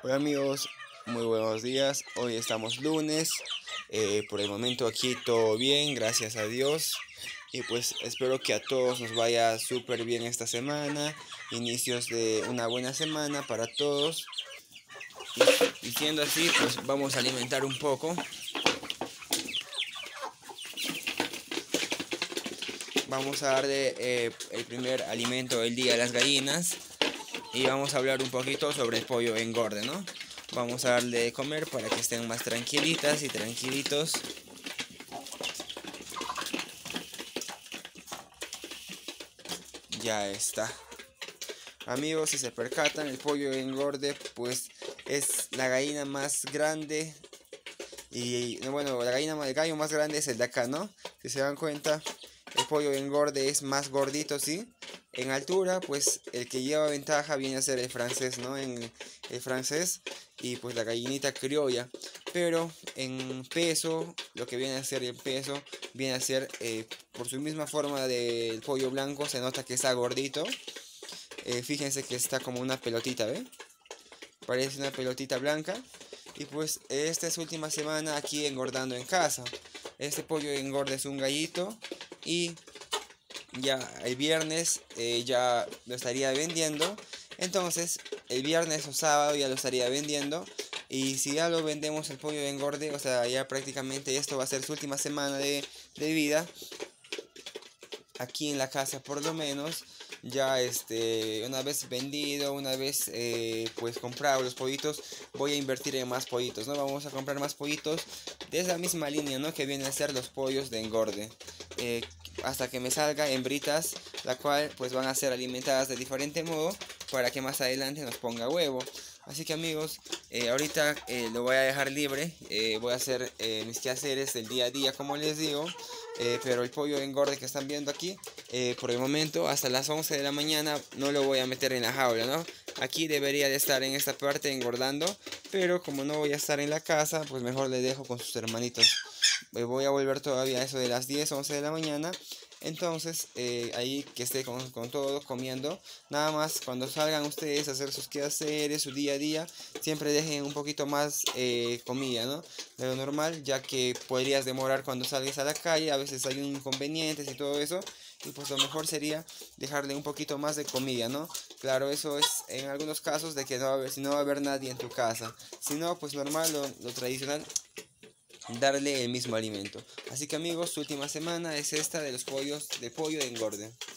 Hola amigos, muy buenos días. Hoy estamos lunes. Por el momento aquí todo bien, gracias a Dios. Y pues espero que a todos nos vaya súper bien esta semana. Inicios de una buena semana para todos. Y siendo así, pues vamos a alimentar un poco. Vamos a darle el primer alimento del día a las gallinas. Y vamos a hablar un poquito sobre el pollo engorde, ¿no? Vamos a darle de comer para que estén más tranquilitas y tranquilitos. Ya está. Amigos, si se percatan, el pollo engorde pues es la gallina más grande. Y bueno, el gallo más grande es el de acá, ¿no? Si se dan cuenta, el pollo engorde es más gordito, ¿sí? En altura, pues el que lleva ventaja viene a ser el francés, ¿no? El francés y pues la gallinita criolla. Pero en peso, lo que viene a ser el peso, viene a ser por su misma forma del pollo blanco, se nota que está gordito. Fíjense que está como una pelotita, ¿ve? Parece una pelotita blanca. Y pues esta es última semana aquí engordando en casa. Este pollo engorda es un gallito. Y ya el viernes ya lo estaría vendiendo. Entonces el viernes o sábado ya lo estaría vendiendo. Y si ya lo vendemos el pollo de engorde, o sea, ya prácticamente esto va a ser su última semana de vida. Aquí en la casa por lo menos. Ya una vez vendido, una vez pues comprado los pollitos, voy a invertir en más pollitos, ¿no? Vamos a comprar más pollitos de esa misma línea, ¿no? Que vienen a ser los pollos de engorde. Hasta que me salga hembritas, la cual pues van a ser alimentadas de diferente modo para que más adelante nos ponga huevo. Así que amigos, ahorita lo voy a dejar libre, voy a hacer mis quehaceres del día a día como les digo, pero el pollo engorde que están viendo aquí, por el momento hasta las 11 de la mañana no lo voy a meter en la jaula, ¿no? Aquí debería de estar en esta parte engordando, pero como no voy a estar en la casa, pues mejor le dejo con sus hermanitos. Voy a volver todavía a eso de las 10, 11 de la mañana. Entonces, ahí que esté con todo, comiendo. Nada más, cuando salgan ustedes a hacer sus quehaceres, su día a día, siempre dejen un poquito más comida, ¿no? De lo normal, ya que podrías demorar cuando salgas a la calle, a veces hay inconvenientes y todo eso. Y pues lo mejor sería dejarle un poquito más de comida, ¿no? Claro, eso es en algunos casos de que si no va a haber nadie en tu casa. Si no, pues normal, lo tradicional, darle el mismo alimento. Así que amigos, su última semana es esta de los pollos de pollo de engorde.